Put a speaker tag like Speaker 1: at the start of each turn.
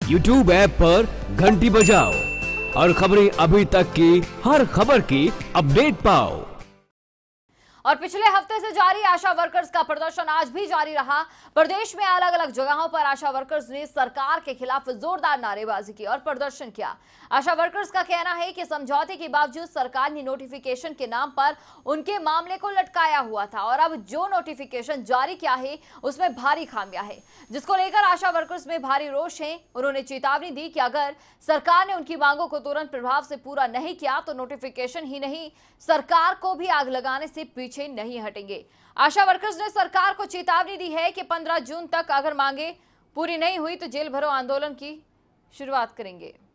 Speaker 1: YouTube app पर घंटी बजाओ और खबरें अभी तक की हर खबर की अपडेट पाओ।
Speaker 2: और पिछले हफ्ते से जारी आशा वर्कर्स का प्रदर्शन आज भी जारी रहा। प्रदेश में अलग अलग जगहों पर आशा वर्कर्स ने सरकार के खिलाफ जोरदार नारेबाजी की और प्रदर्शन किया। आशा वर्कर्स का कहना है कि समझौते के बावजूद सरकार ने नोटिफिकेशन के नाम पर उनके मामले को लटकाया हुआ था और अब जो नोटिफिकेशन जारी किया है उसमें भारी खामियां है, जिसको लेकर आशा वर्कर्स में भारी रोष है। उन्होंने चेतावनी दी कि अगर सरकार ने उनकी मांगों को तुरंत प्रभाव से पूरा नहीं किया तो नोटिफिकेशन ही नहीं, सरकार को भी आग लगाने से पीछे नहीं हटेंगे। आशा वर्कर्स ने सरकार को चेतावनी दी है कि 15 जून तक अगर मांगे पूरी नहीं हुई तो जेल भरो आंदोलन की शुरुआत करेंगे।